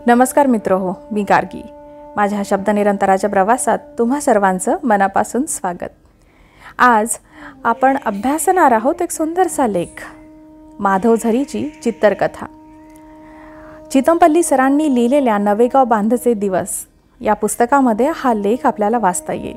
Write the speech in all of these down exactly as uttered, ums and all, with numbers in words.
नमस्कार मित्रहो, मी गार्गी. माझ्या शब्दनिरंतराच्या प्रवासात तुम्हा सर्वांचं मनापासून स्वागत. आज आपण अभ्यासणार आहोत एक सुंदरसा लेख, माधव झरीची चित्तरकथा. चितमपल्ली सरांनी लिहिलेल्या नवेगाव बांधचे दिवस या पुस्तकामध्ये हा लेख आपल्याला वाचता येईल.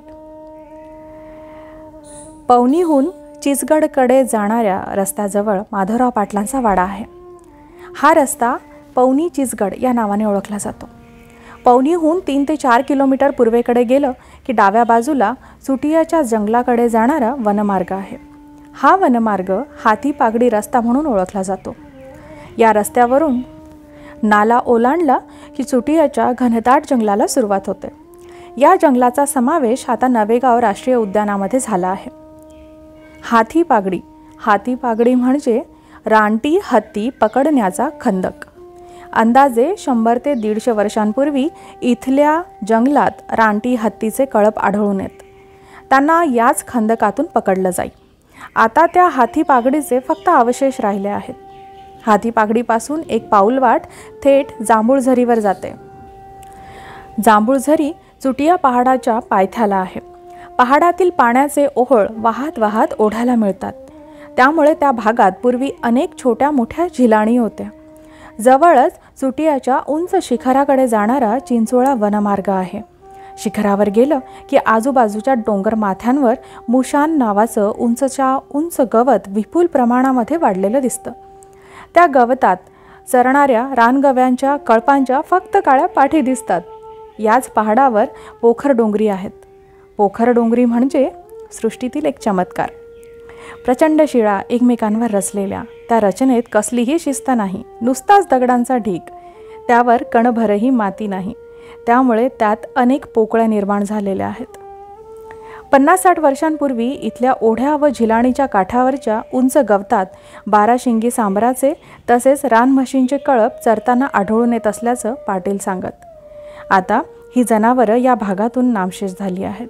पवनीहून चिचगडकडे जाणाऱ्या रस्त्याजवळ माधवराव पाटलांचा वाडा आहे. हा रस्ता पवनी चिचगड या नावाने ओळखला जातो. पवनीहून तीन ते चार किलोमीटर पूर्वेकडे गेलं की डाव्या बाजूला चुटियाच्या जंगलाकडे जाणारा वनमार्ग आहे. हा वनमार्ग हाती पागडी रस्ता म्हणून ओळखला जातो. या रस्त्यावरून नाला ओलांडला की चुटियाच्या घनदाट जंगलाला सुरुवात होते. या जंगलाचा समावेश आता नवेगाव राष्ट्रीय उद्यानामध्ये झाला आहे. हाती पागडी हाती पागडी म्हणजे रानटी हत्ती पकडण्याचा खंदक. अंदाजे शंभर ते दीडशे वर्षांपूर्वी इथल्या जंगलात रानटी हत्तीचे कळप आढळून येत. त्यांना याच खंदकातून पकडलं जाई. आता त्या हाती पागडीचे फक्त अवशेष राहिले आहेत. हाती पागडीपासून एक पाऊलवाट थेट जांभूळझरीवर जाते. जांभूळझरी चुटिया पहाडाच्या पायथ्याला आहे. पहाडातील पाण्याचे ओहोळ वाहत वाहत ओढ्याला मिळतात. त्यामुळे त्या भागात पूर्वी अनेक छोट्या मोठ्या झिलाणी होत्या. जवळच चुटियाच्या उंच शिखराकडे जाणारा चिंचोळा वनमार्ग आहे. शिखरावर गेलं की आजूबाजूच्या डोंगर माथ्यांवर मुशान नावाचं उंचच्या उंच गवत विपुल प्रमाणामध्ये वाढलेलं दिसतं. त्या गवतात चरणाऱ्या रानगव्यांच्या कळपांच्या फक्त काळ्या पाठी दिसतात. याच पहाडावर पोखर डोंगरी आहेत. पोखर डोंगरी म्हणजे सृष्टीतील एक चमत्कार. प्रचंड शिळा एकमेकांवर रचलेल्या त्या रचनेत कसलीही शिस्त नाही, नुसताच दगडांचा ढीग. त्यावर कणभरही माती नाही. त्यामुळे त्यात अनेक पोकळ्या निर्माण झालेल्या आहेत. पन्नास साठ वर्षांपूर्वी इथल्या ओढ्या व झिलाणीच्या काठावरच्या उंच गवतात बाराशिंगी सांबराचे तसेच रानम्हशींचे कळप चरताना आढळून येत असल्याचं पाटील सांगत. आता ही जनावरं या भागातून नामशेष झाली आहेत.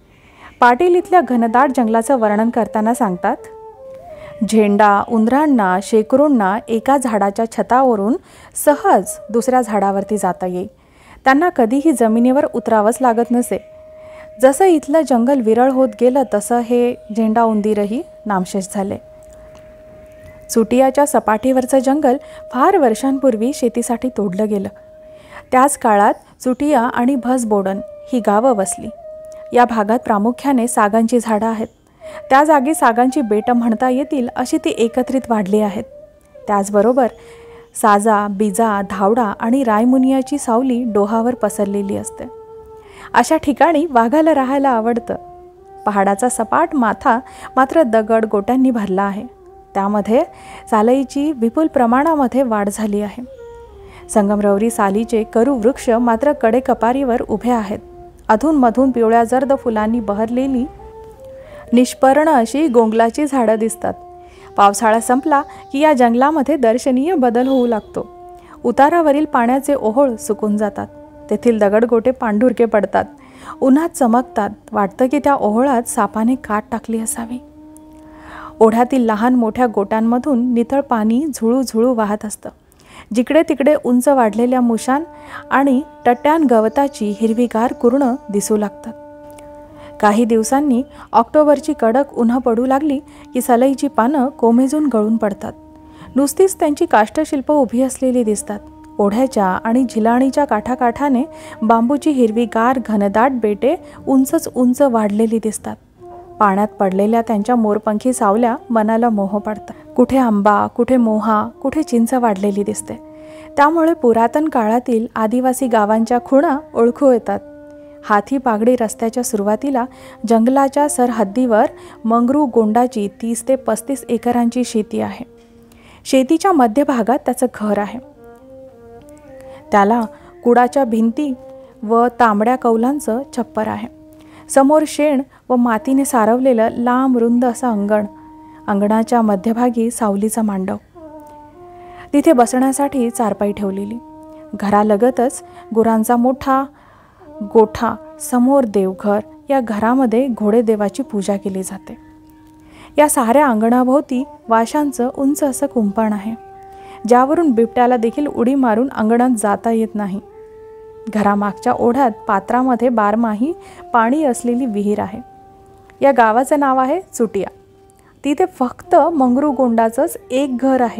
पाटील इथल्या घनदाट जंगलाचं वर्णन करताना सांगतात, झेंडा उंदरांना शेकरूंना एका झाडाच्या छतावरून सहज दुसऱ्या झाडावरती जाता येई. त्यांना कधीही जमिनीवर उतरावंच लागत नसे. जसं इथलं जंगल विरळ होत गेलं तसं हे झेंडा उंदीरही नामशेष झाले. चुटियाच्या सपाटीवरचं जंगल फार वर्षांपूर्वी शेतीसाठी तोडलं गेलं. त्याच काळात चुटिया आणि भसबोडण ही गावं वसली. या भागात प्रामुख्याने सागांची झाडं आहेत. त्या जागी सागांची बेटं म्हणता येतील अशी ती एकत्रित वाढली आहेत. त्याचबरोबर साजा, बिजा, धावडा आणि रायमुनियाची सावली डोहावर पसरलेली असते. अशा ठिकाणी वाघाला राहायला आवडतं. पहाडाचा सपाट माथा मात्र दगड गोट्यांनी भरला आहे. त्यामध्ये सालईची विपुल प्रमाणामध्ये वाढ झाली आहे. संगमरवरी सालीचे करू वृक्ष मात्र कडेकपारीवर उभे आहेत. अधूनमधून पिवळ्या जर्द फुलांनी बहरलेली निष्पर्ण अशी गोंगलाची झाडं दिसतात. पावसाळा संपला की या जंगलामध्ये दर्शनीय बदल होऊ लागतो. उतारावरील पाण्याचे ओहोळ सुकून जातात. तेथील दगडगोटे पांढुरके पडतात. उन्हात चमकतात. वाटतं की त्या ओहोळात सापाने काट टाकली असावी. ओढ्यातील लहान मोठ्या गोट्यांमधून नितळ पाणी झुळू झुळू वाहत असतं. जिकडे तिकडे उंच वाढलेल्या मुशान आणि टट्ट्यान गवताची हिरवीगार कुरणं दिसू लागतात. काही दिवसांनी ऑक्टोबरची कडक उन्हं पडू लागली की सलईची पानं कोमेजून गळून पडतात. नुसतीच त्यांची काष्ठशिल्प उभी असलेली दिसतात. ओढ्याच्या आणि झिलाणीच्या काठाकाठाने बांबूची हिरवीगार घनदाट बेटे उंचच उंच वाढलेली दिसतात. पाण्यात पडलेल्या त्यांच्या मोरपंखी सावल्या मनाला मोह पाडतात. कुठे आंबा, कुठे मोहा, कुठे चिंच वाढलेली दिसते. त्यामुळे पुरातन काळातील आदिवासी गावांच्या खुणा ओळखू येतात. हाती पागडी रस्त्याच्या सुरुवातीला जंगलाच्या सरहद्दीवर मंगरू गोंडाची तीस ते पस्तीस एकरांची शेती आहे. शेतीच्या मध्यभागात त्याचं घर आहे. त्याला कुडाच्या भिंती व तांबड्या कौलांचं छप्पर आहे. समोर शेण व मातीने सारवलेलं लांब रुंद असं अंगण. अंगणाच्या मध्यभागी सावलीचा मांडव. तिथे बसण्यासाठी चारपाई ठेवलेली. घरालगतच गुरांचा मोठा गोठा. समोर देवघर. या घरामध्ये घोडेदेवाची पूजा केली जाते. या साऱ्या अंगणाभोवती वाशांचं उंच असं कुंपण आहे. ज्यावरून बिबट्याला देखील उडी मारून अंगणात जाता येत नाही. घरामागच्या ओढ्यात पात्रामध्ये बारमाही पाणी असलेली विहीर आहे. या गावाचं नाव आहे चुटिया. तिथे फक्त मंगरू गोंडाचंच एक घर आहे.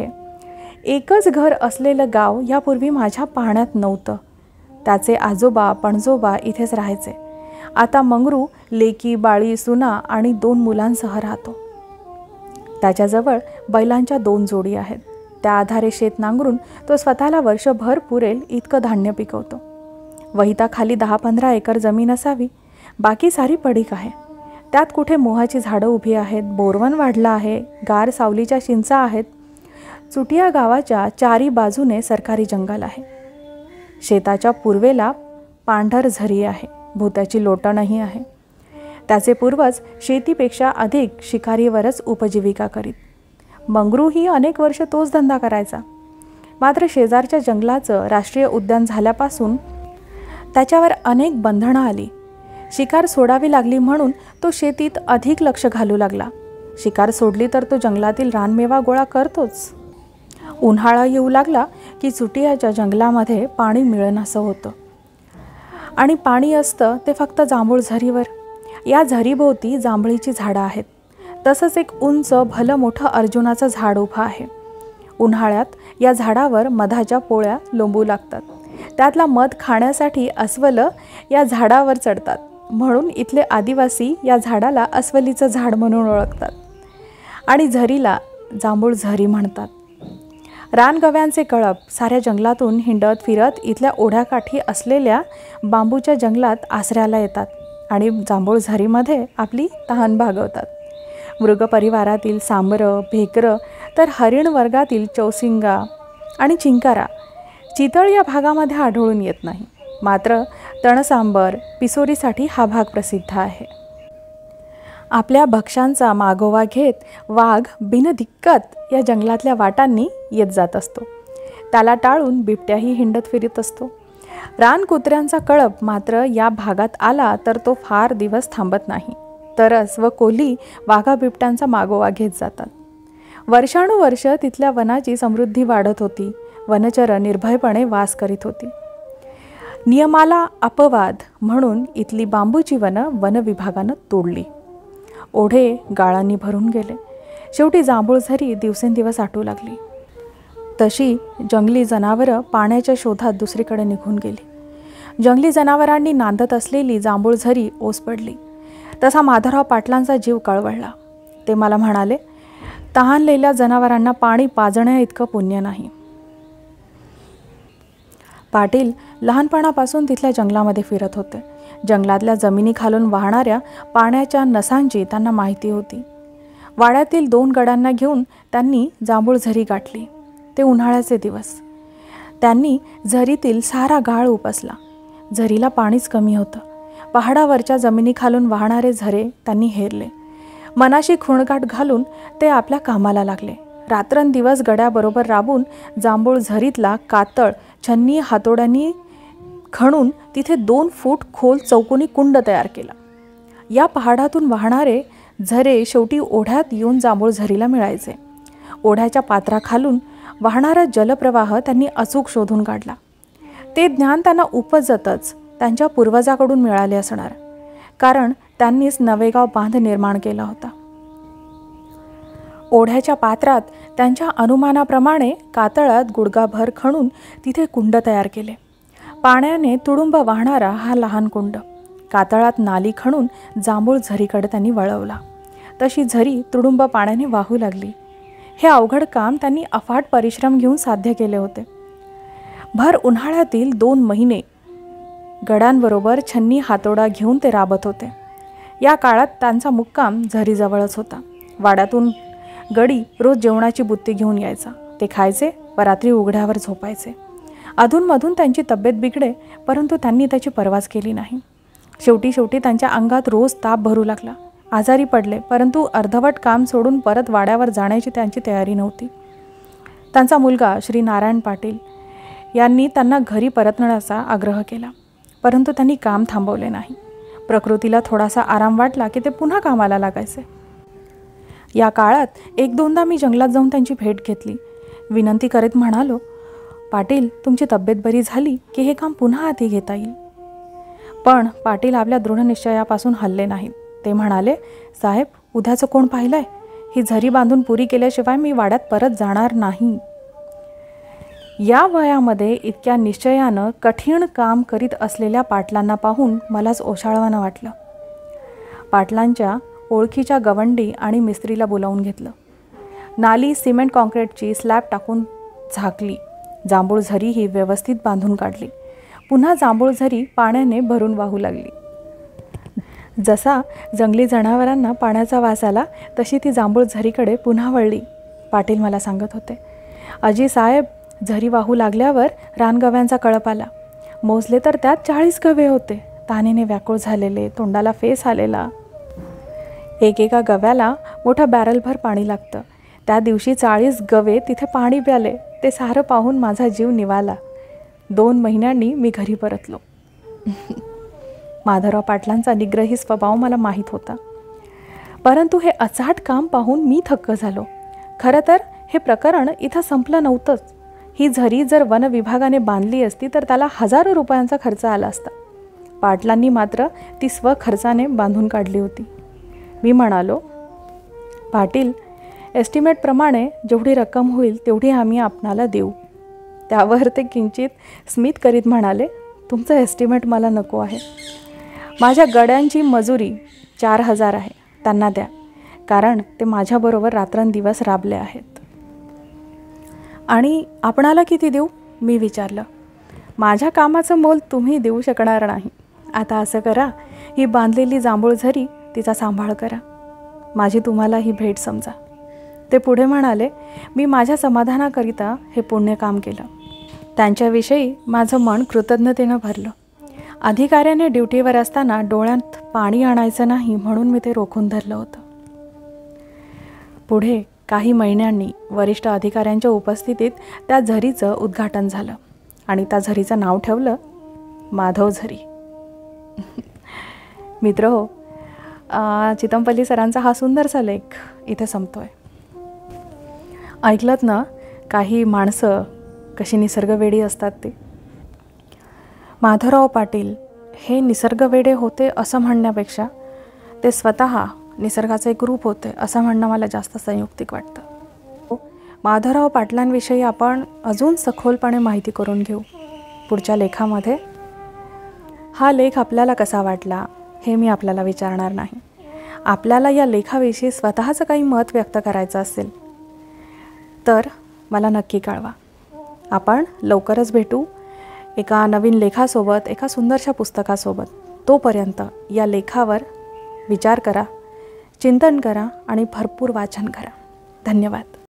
एकच घर असलेलं गाव यापूर्वी माझ्या पाहण्यात नव्हतं. त्याचे आजोबा पणजोबा इथेच राहायचे. आता मंगरू लेकी बाळी सुना आणि दोन मुलांसह राहतो. त्याच्याजवळ बैलांच्या दोन जोडी आहेत. त्या आधारे शेत नांगरून तो स्वतःला वर्षभर पुरेल इतकं धान्य पिकवतो. वहिताखाली दहा पंधरा एकर जमीन असावी. बाकी सारी पडीक आहे. त्यात कुठे मोहाची झाडं उभी आहेत, बोरवन वाढलं आहे, गार सावलीच्या चिंचा आहेत. चुटिया गावाच्या चारी बाजूने सरकारी जंगल आहे. शेताच्या पूर्वेला पांढर झरी आहे. भुताची लोटणही आहे. त्याचे पूर्वज शेतीपेक्षा अधिक शिकारीवरच उपजीविका करीत. मंगरूही अनेक वर्ष तोच धंदा करायचा. मात्र शेजारच्या जंगलाचं राष्ट्रीय उद्यान झाल्यापासून त्याच्यावर अनेक बंधनं आली. शिकार सोडावी लागली म्हणून तो शेतीत अधिक लक्ष घालू लागला. शिकार सोडली तर तो जंगलातील रानमेवा गोळा करतोच. उन्हाळा येऊ लागला की चुटियाच्या जंगलामध्ये पाणी मिळेनासं होतं. आणि पाणी असतं ते फक्त जांभूळ झरीवर. या झरीभोवती जांभळीची झाडं आहेत. तसंच एक उंच भलं मोठं अर्जुनाचं झाड उभं आहे. उन्हाळ्यात या झाडावर मधाच्या पोळ्या लोंबू लागतात. त्यातला मध खाण्यासाठी अस्वलं या झाडावर चढतात. म्हणून इथले आदिवासी या झाडाला अस्वलीचं झाड म्हणून ओळखतात आणि झरीला जांभूळ झरी म्हणतात. रानगव्यांचे कळप साऱ्या जंगलातून हिंडत फिरत इथल्या ओढ्याकाठी असलेल्या बांबूच्या जंगलात आसऱ्याला येतात आणि जांभूळ झरीमध्ये आपली तहान भागवतात. मृगपरिवारातील सांबरं, भेकरं तर हरिण वर्गातील चौसिंगा आणि चिंकारा, चितळ या भागामध्ये आढळून येत नाही. मात्र तणसांबर, पिसोरीसाठी हा भाग प्रसिद्ध आहे. आपल्या भक्ष्यांचा मागोवा घेत वाघ बिनदिक्कत या जंगलातल्या वाटांनी येत जात असतो. त्याला टाळून बिबट्याही हिंडत फिरत असतो. रानकुत्र्यांचा कळप मात्र या भागात आला तर तो फार दिवस थांबत नाही. तरस व कोल्ही वाघा बिबट्यांचा मागोवा घेत जातात. वर्षानुवर्ष तिथल्या वनाची समृद्धी वाढत होती. वनचर निर्भयपणे वास करीत होती. नियमाला अपवाद म्हणून इथली बांबूची वनं वन विभागानं तोडली. ओढे गाळांनी भरून गेले. शेवटी जांभूळ झरी दिवसेंदिवस आटू लागली. तशी जंगली जनावरं पाण्याच्या शोधात दुसरीकडे निघून गेली. जंगली जनावरांनी नांदत असलेली जांभूळ झरी ओस पडली. तसा माधवराव पाटलांचा जीव कळवळला. ते मला म्हणाले, तहानलेल्या जनावरांना पाणी पाजण्या इतकं पुण्य नाही. पाटील लहानपणापासून तिथल्या जंगलामध्ये फिरत होते. जंगलातल्या जमिनी खालून वाहणाऱ्या पाण्याच्या नसांची त्यांना माहिती होती. वाड्यातील दोन गडांना घेऊन त्यांनी जांभूळ झरी गाठली. ते उन्हाळ्याचे दिवस. त्यांनी झरीतील सारा गाळ उपसला. झरीला पाणीच कमी होतं. पहाडावरच्या जमिनी खालून वाहणारे झरे त्यांनी हेरले. मनाशी खुणगाठ घालून ते आपल्या कामाला लागले. रात्रंदिवस गड्याबरोबर राबून जांभूळ झरीतला कातळ छन्नी हातोड्यांनी खणून तिथे दोन फूट खोल चौकोनी कुंड तयार केला. या पहाडातून वाहणारे झरे शेवटी ओढ्यात येऊन जांभूळ झरीला मिळायचे. ओढ्याच्या पात्राखालून वाहणारा जलप्रवाह त्यांनी अचूक शोधून काढला. ते ज्ञान त्यांना उपजतच त्यांच्या पूर्वजाकडून मिळाले असणार, कारण त्यांनीच नवेगाव बांध निर्माण केला होता. ओढ्याच्या पात्रात त्यांच्या अनुमानाप्रमाणे कातळात गुडघाभर खणून तिथे कुंड तयार केले. पाण्याने तुडुंब वाहणारा हा लहान कुंड कातळात नाली खणून जांभूळ झरीकडे त्यांनी वळवला. तशी झरी तुडुंब पाण्याने वाहू लागली. हे अवघड काम त्यांनी अफाट परिश्रम घेऊन साध्य केले होते. भर उन्हाळ्यातील दोन महिने गडांबरोबर छन्नी हातोडा घेऊन ते राबत होते. या काळात त्यांचा मुक्काम झरीजवळच होता. वाड्यातून गडी रोज जेवणाची बुत्ती घेऊन यायचा. ते खायचे व रात्री उघड्यावर झोपायचे. अधूनमधून त्यांची तब्येत बिघडे, परंतु त्यांनी त्याची पर्वाच केली नाही. शेवटी शेवटी त्यांच्या अंगात रोज ताप भरू लागला. आजारी पडले, परंतु अर्धवट काम सोडून परत वाड्यावर जाण्याची त्यांची तयारी नव्हती. त्यांचा मुलगा श्री नारायण पाटील यांनी त्यांना घरी परतण्याचा आग्रह केला, परंतु त्यांनी काम थांबवले नाही. प्रकृतीला थोडासा आराम वाटला की ते पुन्हा कामाला लागायचे. या काळात एक दोनदा मी जंगलात जाऊन त्यांची भेट घेतली. विनंती करीत म्हणालो, पाटील तुमची तब्येत बरी झाली की हे काम पुन्हा हाती घेता येईल. पण पाटील आपल्या दृढनिश्चयापासून हलले नाहीत. ते म्हणाले, साहेब उद्याचं कोण पाहिलंय? ही झरी बांधून पुरी केल्याशिवाय मी वाड्यात परत जाणार नाही. या वयामध्ये इतक्या निश्चयानं कठीण काम करीत असलेल्या पाटलांना पाहून मलाच ओशाळवानं वाटलं. पाटलांच्या ओळखीच्या गवंडी आणि मिस्त्रीला बोलावून घेतलं. नाली सिमेंट कॉन्क्रीटची स्लॅब टाकून झाकली. जांभूळ झरी ही व्यवस्थित बांधून काढली. पुन्हा जांभूळ झरी पाण्याने भरून वाहू लागली. जसा जंगली जनावरांना पाण्याचा वास आला तशी ती जांभूळ झरीकडे पुन्हा वळली. पाटील मला सांगत होते, अजी साहेब झरी वाहू लागल्यावर रानगव्यांचा कळप आला. मोजले तर त्यात चाळीस गवे होते. तानेने व्याकुळ झालेले, तोंडाला फेस आलेला. एकेका गव्याला मोठं बॅरलभर पाणी लागतं. त्या दिवशी चाळीस गवे तिथे पाणी प्याले. ते सारं पाहून माझा जीव निवाला. दोन महिन्यांनी मी घरी परतलो. माधवराव पाटलांचा निग्रही स्वभाव मला माहीत होता, परंतु हे अचाट काम पाहून मी थक्क झालो. खरं तर हे प्रकरण इथं संपलं नव्हतंच. ही झरी जर वन विभागाने बांधली असती तर त्याला हजारो रुपयांचा खर्च आला असता. पाटलांनी मात्र ती स्वखर्चाने बांधून काढली होती. मी म्हणालो, पाटील एस्टिमेटप्रमाणे जेवढी रक्कम होईल तेवढी आम्ही आपणाला देऊ. त्यावर ते किंचित स्मित करीत म्हणाले, तुमचं एस्टिमेट मला नको आहे. माझ्या गड्यांची मजुरी चार हजार आहे, त्यांना द्या, कारण ते माझ्याबरोबर रात्रंदिवस राबले आहेत. आणि आपणाला किती देऊ? मी विचारलं. माझ्या कामाचं मोल तुम्ही देऊ शकणार नाही. आता असं करा, ही बांधलेली जांभूळ झरी तिचा सांभाळ करा. माझी तुम्हाला ही भेट समजा. ते पुढे म्हणाले, मी माझ्या समाधानाकरिता हे पुण्य काम केलं. त्यांच्याविषयी माझं मन कृतज्ञतेनं भरलं. अधिकाऱ्याने ड्युटीवर असताना डोळ्यात पाणी आणायचं नाही म्हणून मी ते रोखून धरलं होतं. पुढे काही महिन्यांनी वरिष्ठ अधिकाऱ्यांच्या उपस्थितीत त्या झरीचं उद्घाटन झालं आणि त्या झरीचं नाव ठेवलं माधव झरी. मित्र हो, चितमपल्ली सरांचा हा सुंदरसा लेख इथे संपतोय. ऐकलत ना, काही माणसं कशी निसर्गवेडी असतात ते. माधवराव पाटील हे निसर्गवेडे होते असं म्हणण्यापेक्षा ते स्वतः निसर्गाचे एक रूप होते असं म्हणणं मला जास्त संयुक्तिक वाटतं. माधवराव पाटलांविषयी आपण अजून सखोलपणे माहिती करून घेऊ पुढच्या लेखामध्ये. हा लेख आपल्याला कसा वाटला हे मी आपल्याला विचारणार नाही. आपल्याला या लेखाविषयी स्वतःचं काही मत व्यक्त करायचं असेल तर मला नक्की कळवा. आपण लवकरच भेटू एका नवीन लेखासोबत, एका सुंदरशा पुस्तकासोबत. तोपर्यंत या लेखावर विचार करा, चिंतन करा आणि भरपूर वाचन करा. धन्यवाद.